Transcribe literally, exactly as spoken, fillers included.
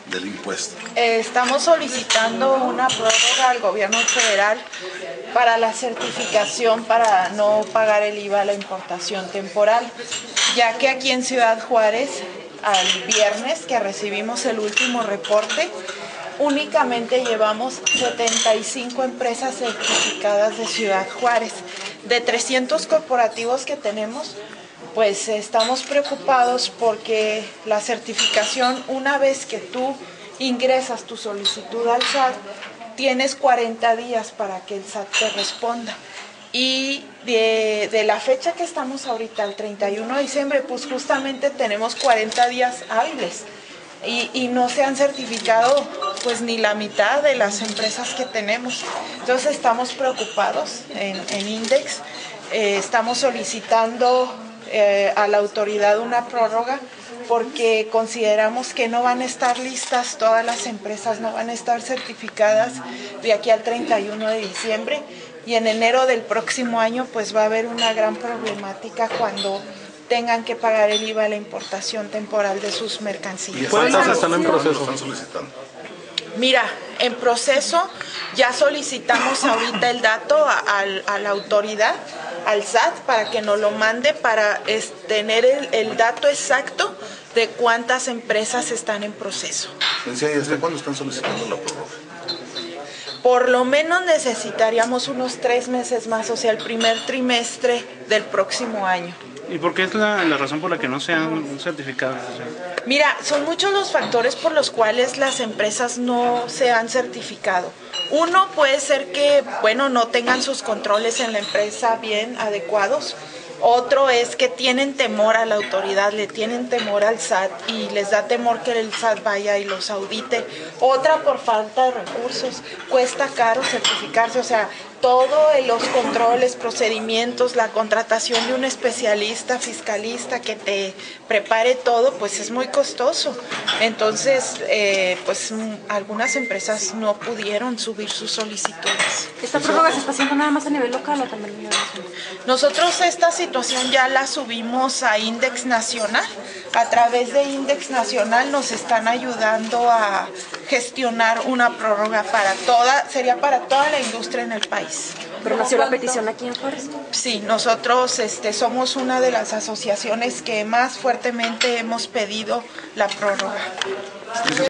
del impuesto? Eh, estamos solicitando una prórroga al gobierno federal para la certificación para no pagar el I V A a la importación temporal, ya que aquí en Ciudad Juárez, al viernes que recibimos el último reporte, únicamente llevamos setenta y cinco empresas certificadas de Ciudad Juárez. De trescientos corporativos que tenemos, pues estamos preocupados porque la certificación, una vez que tú ingresas tu solicitud al S A T, tienes cuarenta días para que el S A T te responda. Y de, de la fecha que estamos ahorita, el treinta y uno de diciembre, pues justamente tenemos cuarenta días hábiles. Y, y no se han certificado pues ni la mitad de las empresas que tenemos. Entonces estamos preocupados en, en INDEX, eh, estamos solicitando eh, a la autoridad una prórroga porque consideramos que no van a estar listas todas las empresas, no van a estar certificadas de aquí al treinta y uno de diciembre, y en enero del próximo año pues va a haber una gran problemática cuando tengan que pagar el I V A a la importación temporal de sus mercancías. ¿Cuántas están en proceso? ¿Están solicitando? Mira, en proceso ya solicitamos ahorita el dato a, a, a la autoridad, al S A T, para que nos lo mande para es, tener el, el dato exacto de cuántas empresas están en proceso. ¿Y hasta cuándo están solicitando la prórroga? Por lo menos necesitaríamos unos tres meses más, o sea, el primer trimestre del próximo año. ¿Y por qué es la, la razón por la que no se han certificado? Mira, son muchos los factores por los cuales las empresas no se han certificado. Uno puede ser que, bueno, no tengan sus controles en la empresa bien adecuados. Otro es que tienen temor a la autoridad, le tienen temor al S A T y les da temor que el S A T vaya y los audite. Otra por falta de recursos, cuesta caro certificarse, o sea, todos los controles, procedimientos, la contratación de un especialista, fiscalista que te prepare todo, pues es muy costoso. Entonces, eh, pues algunas empresas no pudieron subir sus solicitudes. ¿Esta prórroga se está haciendo nada más a nivel local o también a nivel nacional? Nosotros esta situación ya la subimos a INDEX Nacional. A través de INDEX Nacional nos están ayudando a gestionar una prórroga para toda, sería para toda la industria en el país. ¿Pero nació la petición aquí en Juárez? Sí, nosotros este, somos una de las asociaciones que más fuertemente hemos pedido la prórroga.